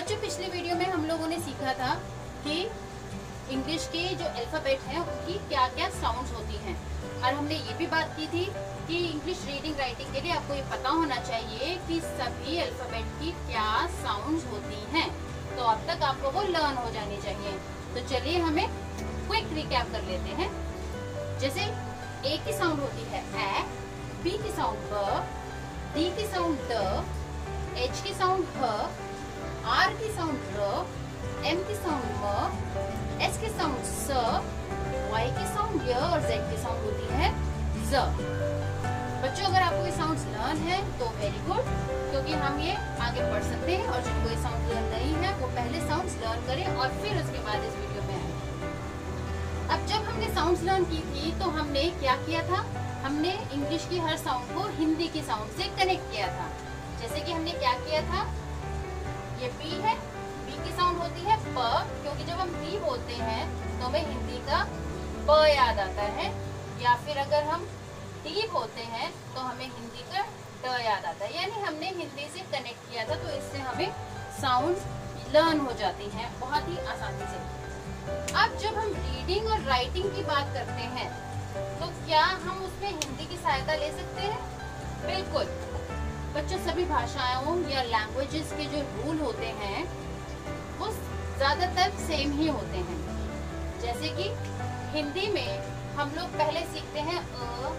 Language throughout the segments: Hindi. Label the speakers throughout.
Speaker 1: बच्चों पिछले वीडियो में हम लोगों ने सीखा था कि इंग्लिश के जो अल्फाबेट हैं उनकी क्या क्या साउंड्स होती हैं, और हमने ये भी बात की थी कि इंग्लिश रीडिंग राइटिंग के लिए आपको ये पता होना चाहिए कि सभी अल्फाबेट की क्या साउंड्स होती हैं। तो अब तक आपको वो लर्न हो जानी चाहिए। तो चलिए हमें क्विक रिकैप कर लेते हैं। जैसे ए की साउंड होती है ए, बी की साउंड ब, डी की साउंड द, एच की साउंड ह, आर की साउंड र, एम की साउंड म, एस की साउंड स, वाई की साउंड य और जेड की साउंड होती है ज। बच्चों अगर आपको ये साउंड्स लर्न है तो वेरी गुड, क्योंकि हम ये आगे पढ़ सकते हैं, और जिनको ये साउंड लर्न नहीं है वो पहले साउंड्स लर्न करें और फिर उसके बाद इस वीडियो में आए। अब जब हमने साउंड्स लर्न की थी तो हमने क्या किया था, हमने इंग्लिश की हर साउंड को हिंदी की साउंड से कनेक्ट किया था। जैसे कि हमने क्या किया था, ये बी है, बी की साउंड होती है प, क्योंकि जब हम बी बोलते हैं तो हमें हिंदी का प याद आता है, या फिर अगर हम डी बोलते हैं तो हमें हिंदी का ड याद आता है। यानी हमने हिंदी से कनेक्ट किया था, तो इससे हमें साउंड लर्न हो जाती हैं बहुत ही आसानी से। अब जब हम रीडिंग और राइटिंग की बात करते हैं तो क्या हम उसमें हिंदी की सहायता ले सकते हैं? बिल्कुल बच्चों, सभी भाषाओं या लैंग्वेजेस के जो रूल होते हैं वो ज्यादातर सेम ही होते हैं। जैसे कि हिंदी में हम लोग पहले सीखते हैं अ,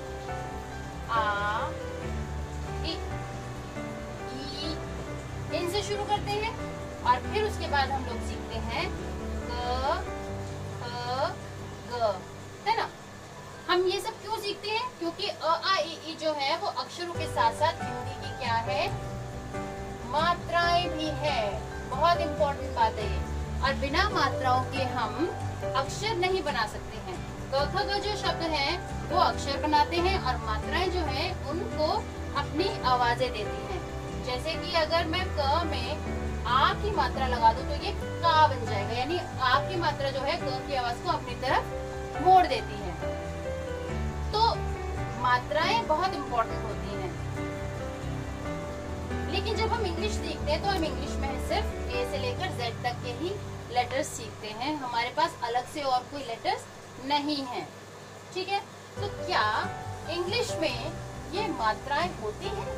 Speaker 1: आ, इ, ई, इनसे शुरू करते हैं, और फिर उसके बाद हम लोग सीखते हैं क, ख, ग, है ना। हम ये सब क्यों सीखते हैं? क्योंकि अ आ इ ई जो है वो अक्षरों के साथ साथ हिंदी की क्या है, मात्राएं भी है। बहुत इम्पोर्टेंट बात है ये, और बिना मात्राओं के हम अक्षर नहीं बना सकते हैं। क ख ग जो शब्द हैं वो अक्षर बनाते हैं, और मात्राएं जो हैं उनको अपनी आवाजें देती हैं। जैसे कि अगर मैं क में आ की मात्रा लगा दूं तो ये का बन जाएगा, यानी आ की मात्रा जो है क की आवाज को अपनी तरफ मोड़ देती है। तो मात्राएं बहुत इम्पोर्टेंट होती हैं। लेकिन जब हम इंग्लिश सीखते हैं तो हम इंग्लिश में सिर्फ ए से लेकर जेड तक के ही लेटर्स सीखते हैं, हमारे पास अलग से और कोई लेटर्स नहीं है। ठीक है, तो क्या इंग्लिश में ये मात्राएं होती हैं?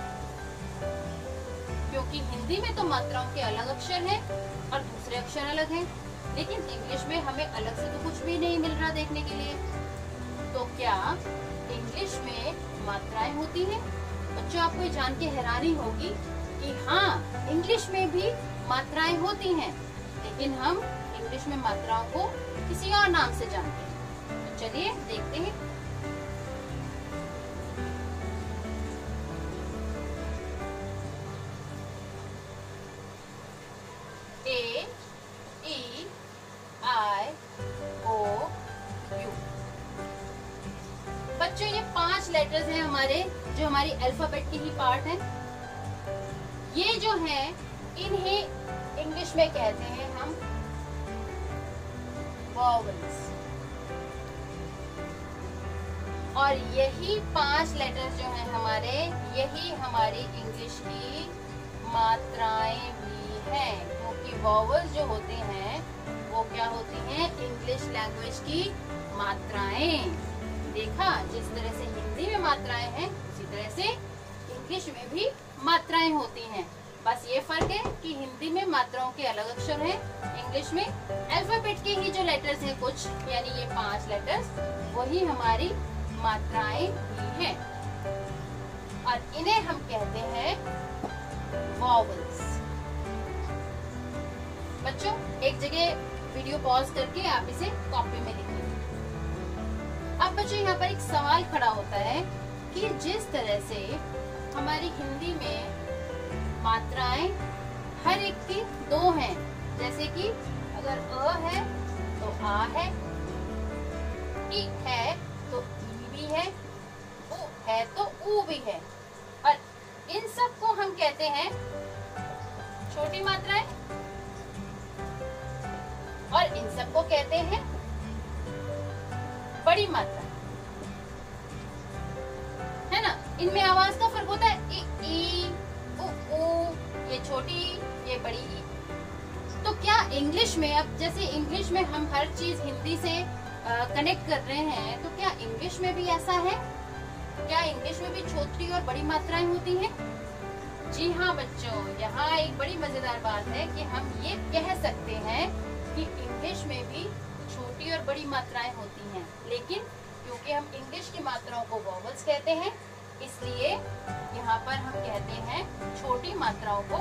Speaker 1: क्योंकि हिंदी में तो मात्राओं के अलग अक्षर हैं और दूसरे अक्षर अलग हैं, लेकिन इंग्लिश में हमें अलग से तो कुछ भी नहीं मिल रहा देखने के लिए। तो क्या इंग्लिश में मात्राएं होती हैं? बच्चों आपको ये जान के हैरानी होगी कि हाँ, इंग्लिश में भी मात्राएं होती हैं, लेकिन हम इंग्लिश में मात्राओं को किसी और नाम से जानते हैं। तो चलिए देखते हैं। A, E, I, O, U. बच्चों ये 5 लेटर्स हैं हमारे, जो हमारी अल्फाबेट की ही पार्ट है। ये जो है इन्हें इंग्लिश में कहते हैं हम वॉवल्स, और यही 5 लेटर्स जो हैं हमारे, यही हमारी इंग्लिश की मात्राएं भी हैं, क्योंकि वॉवल्स जो होते हैं वो क्या होती हैं, इंग्लिश लैंग्वेज की मात्राएं। देखा, जिस तरह से हिंदी में मात्राएं हैं उसी तरह से इंग्लिश में भी मात्राएं होती हैं। बस ये फर्क है कि हिंदी में मात्राओं के अलग अक्षर हैं, इंग्लिश में अल्फाबेट के ही जो लेटर्स हैं कुछ, यानी ये 5 लेटर्स, वही हमारी मात्राएं भी हैं, और इन्हें हम कहते हैं वॉवल्स। बच्चों एक जगह वीडियो पॉज करके आप इसे कॉपी में लिखिए। अब बच्चों यहाँ पर एक सवाल खड़ा होता है कि जिस तरह से हमारी हिंदी में मात्राएं हर एक की 2 हैं, जैसे कि अगर अ है तो आ है, ई है तो ई भी है, उ है तो ऊ भी है, और इन सब को हम कहते हैं छोटी मात्राएं, और इन सब को कहते हैं बड़ी मात्रा, है ना। इनमें आवाज का फर्क होता है, ई, उ, ये छोटी, ये बड़ी। क्या इंग्लिश में, अब जैसे इंग्लिश में हम हर चीज हिंदी से कनेक्ट कर रहे हैं, तो क्या इंग्लिश में भी ऐसा है? क्या इंग्लिश में भी छोटी और बड़ी मात्राएं होती हैं? जी हाँ बच्चों, यहाँ एक बड़ी मजेदार बात है कि हम ये कह सकते हैं कि इंग्लिश में भी छोटी और बड़ी मात्राएं होती हैं, लेकिन क्योंकि हम इंग्लिश की मात्राओं को वॉवल्स कहते हैं, इसलिए यहाँ पर हम कहते हैं छोटी मात्राओं को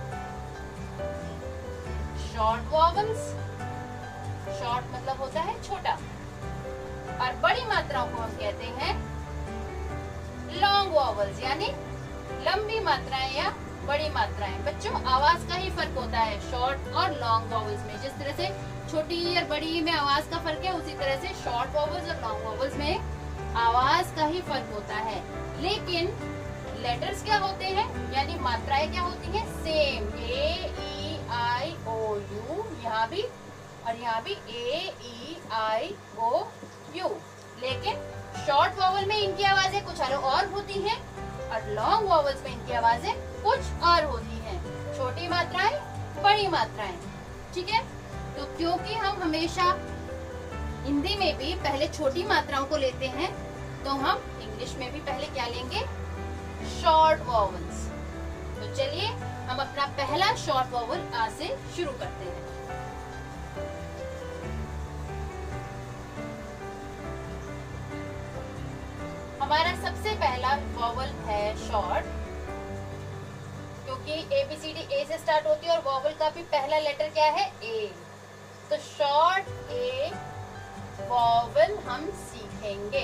Speaker 1: शॉर्ट वॉवल्स। शॉर्ट मतलब होता है छोटा, और बड़ी मात्राओं को हम कहते हैं लॉन्ग वॉवल्स, यानी लंबी मात्राएं या बड़ी मात्राएं। बच्चों आवाज का ही फर्क होता है शॉर्ट और लॉन्ग वॉवल्स में। जिस तरह से छोटी और बड़ी में आवाज का फर्क है, उसी तरह से शॉर्ट वॉवल्स और लॉन्ग वॉवल्स में आवाज का ही फर्क होता है। लेकिन लेटर्स क्या होते हैं, यानी मात्राएं क्या होती हैं? Same, A E I O you, यहाँ भी और यहाँ भी A E I O U. लेकिन शॉर्ट वॉवल में इनकी आवाजें कुछ और होती हैं और लॉन्ग वॉवल्स में इनकी आवाजें कुछ और होती हैं। छोटी मात्राएं, बड़ी मात्राएं, ठीक है। तो क्योंकि हम हमेशा हिंदी में भी पहले छोटी मात्राओं को लेते हैं, तो हम इंग्लिश में भी पहले क्या लेंगे? Short vowels. तो चलिए हम अपना पहला शॉर्ट वॉवल आज से शुरू करते हैं। हमारा सबसे पहला वॉवल है शॉर्ट, क्योंकि ABCD A से स्टार्ट होती है और वॉवल का भी पहला लेटर क्या है? A। तो शॉर्ट A वॉवल हम सीखेंगे।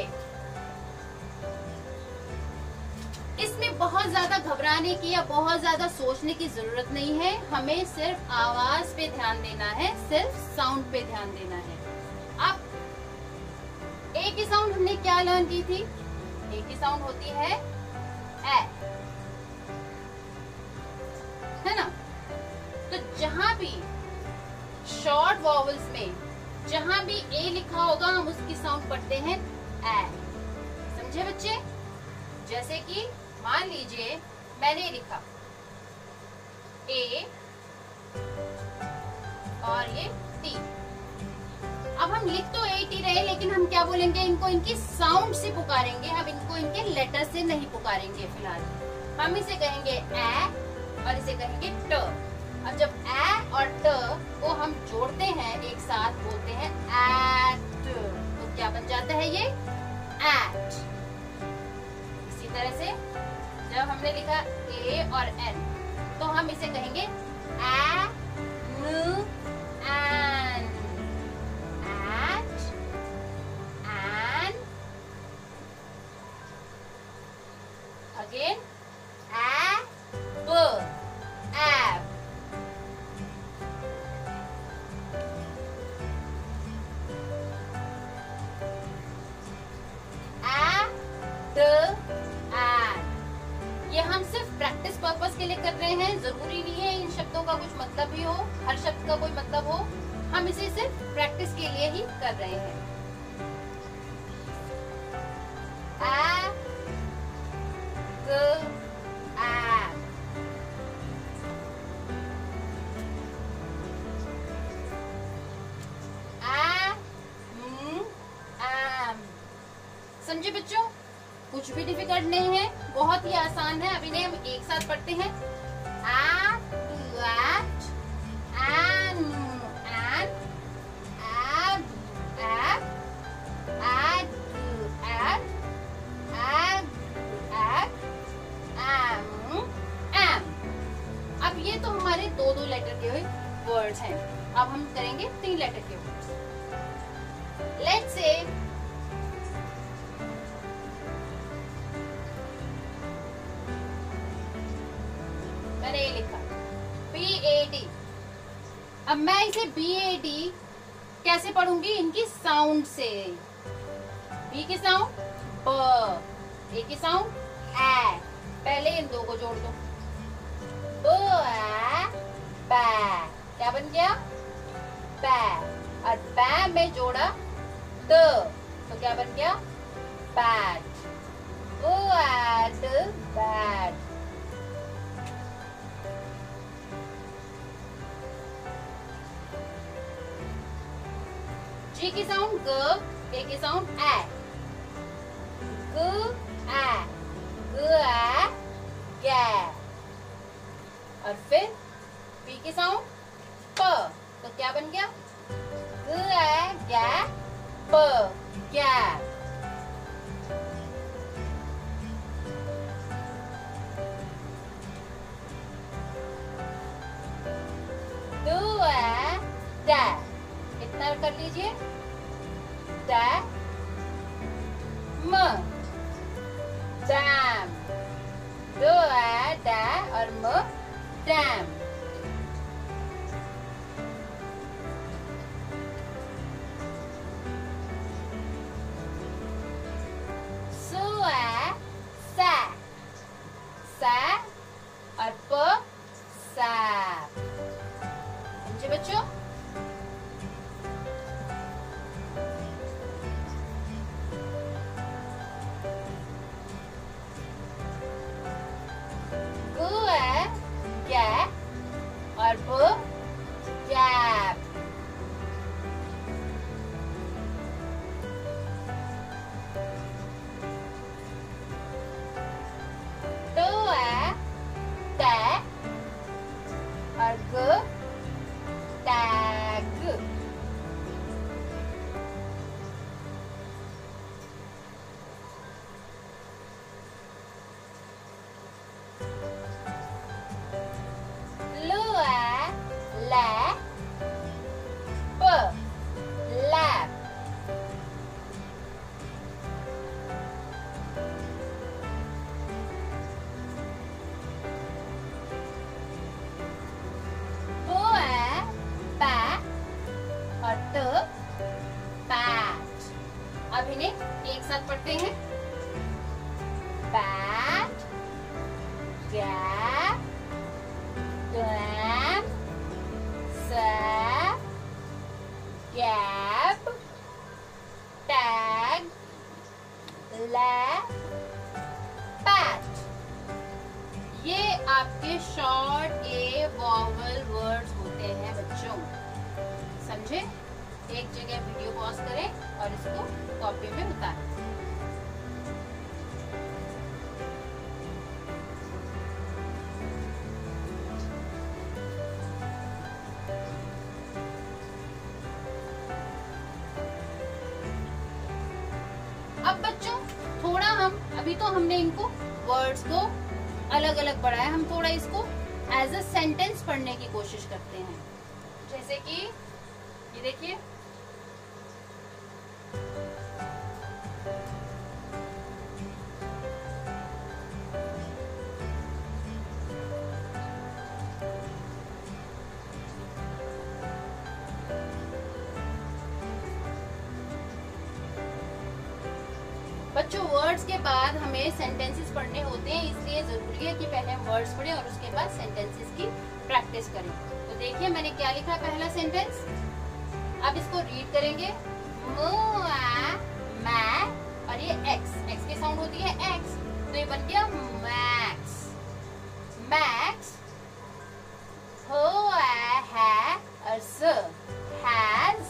Speaker 1: इसमें बहुत ज्यादा घबराने की या बहुत ज्यादा सोचने की जरूरत नहीं है। हमें सिर्फ आवाज पे ध्यान देना है, सिर्फ साउंड पे ध्यान देना है। अब ए की साउंड हमने क्या लर्न की थी? ए की साउंड होती है ए, है ना। तो जहां भी शॉर्ट वॉवल्स में जहां भी ए लिखा होगा, हम उसकी साउंड पढ़ते हैं ए। समझे बच्चे? जैसे कि मान लीजिए मैंने लिखा ए और ये टी। अब हम लिख तो ए टी रहे, लेकिन हम क्या बोलेंगे? इनको इनकी साउंड से पुकारेंगे, हम इनको इनके लेटर से नहीं पुकारेंगे। फिलहाल हम इसे कहेंगे ए और इसे कहेंगे ट। अब जब ए और ट को हम जोड़ते हैं, एक साथ बोलते हैं एट, तो क्या बन जाता है? ये एट। इसी तरह से जब हमने लिखा ए और एन, तो हम इसे कहेंगे ए न एन, एट एन। अगेन एब, एब। ये हम सिर्फ प्रैक्टिस पर्पस के लिए कर रहे हैं। जरूरी नहीं है इन शब्दों का कुछ मतलब भी हो, हर शब्द का कोई मतलब हो। हम इसे सिर्फ प्रैक्टिस के लिए ही कर रहे हैं। आ, ग, आ। समझे बच्चों? कुछ भी डिफिकल्ट नहीं है, बहुत ही आसान है। अभी नहीं, हम एक साथ पढ़ते हैं। अब ये तो हमारे दो दो लेटर के वर्ड्स हैं। अब हम करेंगे 3 लेटर के वर्ड्स। लेट्स से मैंने ये लिखा BAD। अब मैं इसे BAD कैसे पढ़ूंगी? इनकी साउंड से। बी की साउंड ब, ए की साउंड ए। पहले इन दो को जोड़ दो, ब ए बै। क्या बन गया? बै। और बै में जोड़ा द, तो क्या बन गया? बैट। Bat, bat. जी की साउंड ग, ए की साउंड ए, ग ए, गे। और फिर पी की साउंड प, तो क्या बन गया? ग ए गे प, गैप। इतना कर लीजिए, म, डैम, ड और म, डैम। और प, सैप। समझे बच्चों? गु है गे और ब, गैप। तो है टे और ग, टैग। लू है ले, प, लैप। वो है पै और ट, पैट। अब इन्हें एक साथ पढ़ते हैं। Pat, gap, glam, sap, gap, tag, lap, pat. ये आपके शॉर्ट ए वॉवल वर्ड्स होते हैं बच्चों। समझे? एक जगह वीडियो पॉज करें और इसको कॉपी में उतारें। अब बच्चों थोड़ा हम अभी तो हमने इनको वर्ड्स को अलग अलग पढ़ा है, हम थोड़ा इसको एज अ सेंटेंस पढ़ने की कोशिश करते हैं। जैसे कि ये देखिए, बच्चों वर्ड्स के बाद हमें सेंटेंसेस पढ़ने होते हैं, इसलिए जरूरी है कि पहले हम वर्ड्स पढ़ें और उसके बाद सेंटेंसेस की प्रैक्टिस करें। तो देखिए मैंने क्या लिखा है पहला सेंटेंस। अब इसको रीड करेंगे। मैं और ये एक्स की साउंड होती है एक्स, तो ये बन गया मैक्स। मैक्स हो है और स, हैज।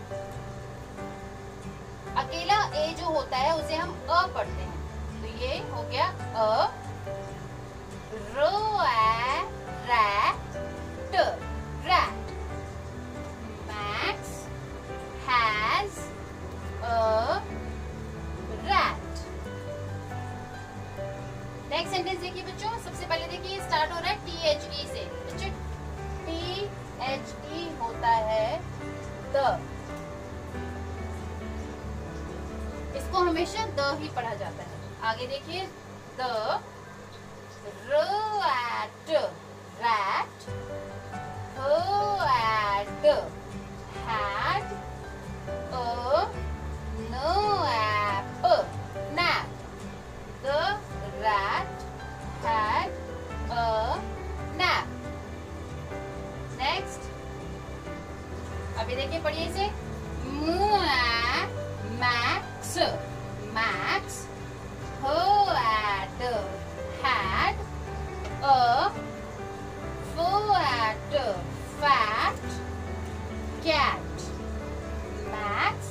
Speaker 1: अकेला ए जो होता है उसे हम अ पढ़ते हैं, तो ये हो गया अ। रो rat, rat. Max has a rat. Next sentence देखिए बच्चों, सबसे पहले देखिए स्टार्ट हो रहा है THE से। बच्चों THE होता है द, इसको हमेशा द ही पढ़ा जाता है। आगे देखिए the, rat, rat, had, had, nap, nap. The rat had a nap. Next अभी देखिए पढ़िए इसे। Max, Max had a fat cat. Max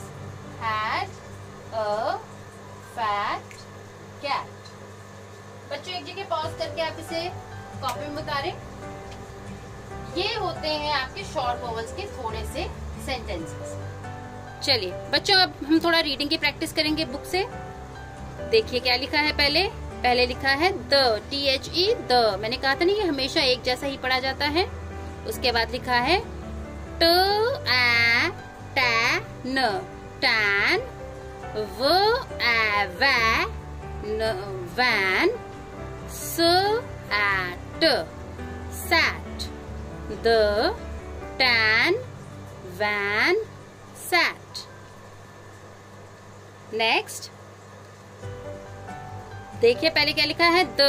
Speaker 1: copy में उतारे। ये होते हैं आपके शॉर्ट वॉवल्स के थोड़े से सेंटेंसेस। चलिए बच्चों, अब हम थोड़ा रीडिंग की प्रैक्टिस करेंगे बुक से। देखिए क्या लिखा है। पहले लिखा है द, THE, द। मैंने कहा था ना, ये हमेशा एक जैसा ही पढ़ा जाता है। उसके बाद लिखा है ट, आ, टा, न, टैन, व, आ, वै, न, वैन, स, आ, ट, sat, the, tan, van, sat. Next देखिए पहले क्या लिखा है द,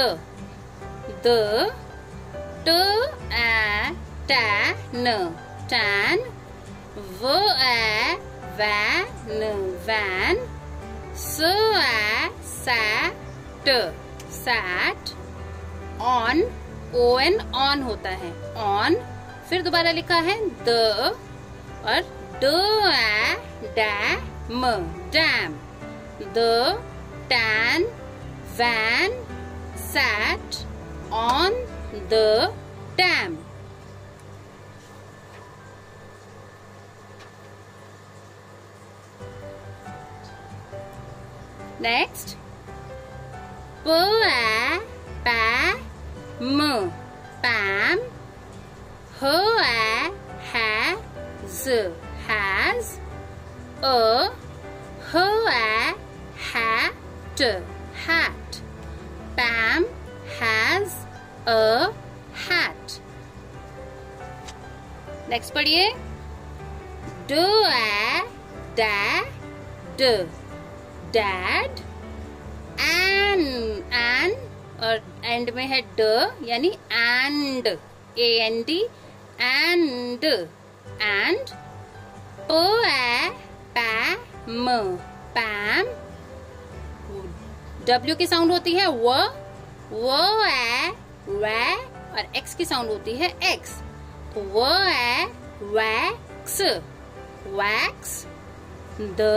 Speaker 1: ट, आ, टा, न, टैन, व, आ, वै, न, वैन, स, आ, सा, ट, सैट, ऑन, ON, ऑन होता है ऑन। फिर दोबारा लिखा है द और ड, आ, डा, म, dam, the, tan, van, sat on the dam. Next, pa, pa, m, pam, ha, has, has, ha, hat, hat. Pam has a hat. Next पढ़िए d, a, da, d, dad, an और एंड में है ड यानी and, and, and, pa, pa, m, pam, W की साउंड होती है व, और X की साउंड होती है X। तो wax, wax, the,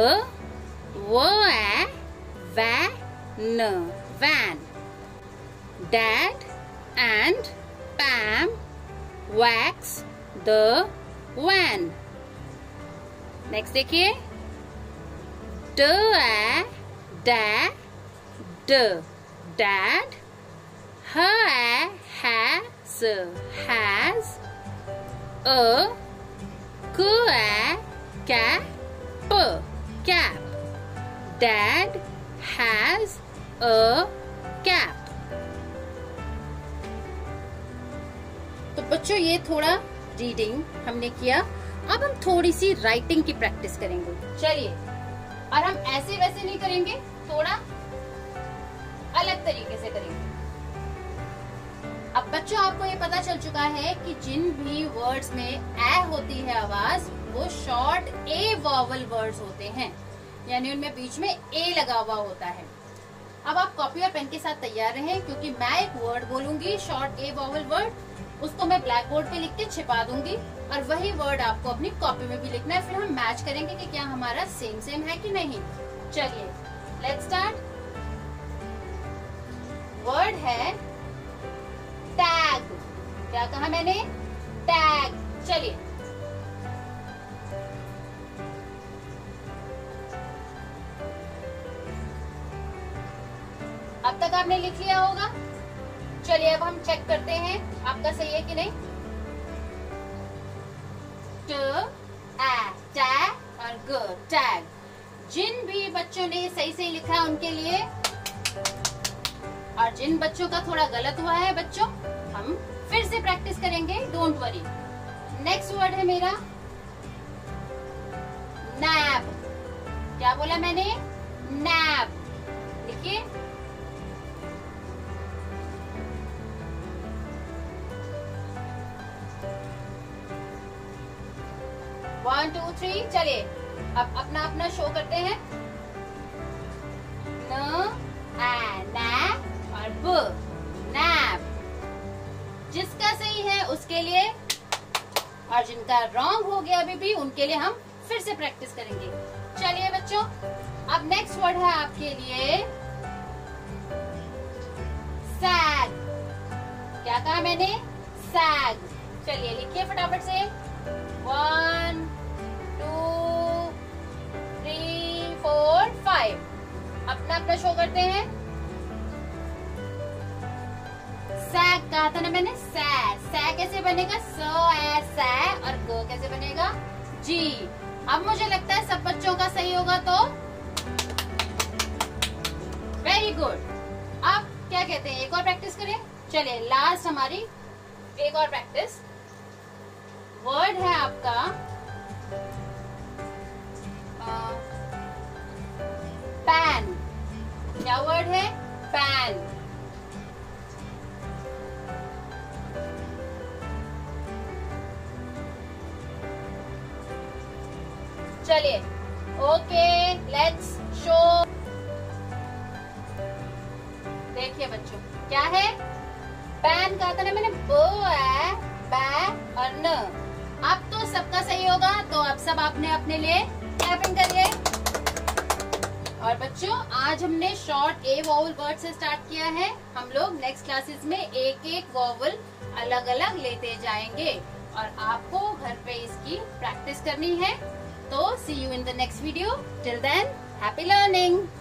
Speaker 1: van, van, Dad and Pam wax the van। Next देखिए ड, da, d, dad, ha, has, has, cap, cap, dad has a cap। तो बच्चों ये थोड़ा रीडिंग हमने किया, अब हम थोड़ी सी राइटिंग की प्रैक्टिस करेंगे। चलिए, और हम ऐसे वैसे नहीं करेंगे, थोड़ा अलग तरीके से करेंगे। अब बच्चों आपको ये पता चल चुका है कि जिन भी वर्ड्स में ए होती है आवाज, वो शॉर्ट ए वॉवल वर्ड्स होते हैं, यानी उनमें बीच में ए लगा हुआ होता है। अब आप कॉपी और पेन के साथ तैयार रहें, क्योंकि मैं एक वर्ड बोलूंगी शॉर्ट ए वॉवल वर्ड, उसको मैं ब्लैक बोर्ड पे लिख के छिपा दूंगी, और वही वर्ड आपको अपनी कॉपी में भी लिखना है। फिर हम मैच करेंगे कि क्या हमारा सेम है कि नहीं। चलिए लेट्स स्टार्ट। वर्ड है टैग। क्या कहा मैंने? टैग। चलिए अब तक आपने लिख लिया होगा। चलिए अब हम चेक करते हैं आपका सही है कि नहीं। ट, आ, टैग और ग, टैग। जिन भी बच्चों ने सही सही लिखा है उनके लिए, और जिन बच्चों का थोड़ा गलत हुआ है बच्चों, हम फिर से प्रैक्टिस करेंगे, डोंट वरी। नेक्स्ट वर्ड है मेरा नैब। क्या बोला मैंने? नैब। लिखिए वन टू थ्री। चलिए अब अपना अपना शो करते हैं। न, आ, ना और ब, नैब। जिसका सही है उसके लिए, और जिनका रॉन्ग हो गया अभी भी, उनके लिए हम फिर से प्रैक्टिस करेंगे। चलिए बच्चों, अब नेक्स्ट वर्ड है आपके लिए सैड। क्या कहा मैंने? सैग। चलिए लिखिए फटाफट से। 1 2 3 4 5। अपना अपना शो करते हैं। सैग कहा था ना मैंने, सै। सै कैसे बनेगा? स ए सै। और ग कैसे बनेगा? जी। अब मुझे लगता है सब बच्चों का सही होगा, तो वेरी गुड। अब क्या कहते हैं, एक और प्रैक्टिस करें? चलिए लास्ट हमारी एक और प्रैक्टिस। वर्ड है आपका पैन। क्या वर्ड है? पैन। चलिए ओके, लेट्स शो। देखिए बच्चों, क्या है? पैन कहा था ना मैंने, ब है, बै और न। अब तो सबका सही होगा, तो अब सब आपने अपने लिए क्लैपिंग करिए। और बच्चों, आज हमने शॉर्ट ए वॉवल वर्ड से स्टार्ट किया है। हम लोग नेक्स्ट क्लासेस में एक एक वॉवल अलग अलग लेते जाएंगे और आपको घर पे इसकी प्रैक्टिस करनी है। तो see you in the next video. Till then, happy learning.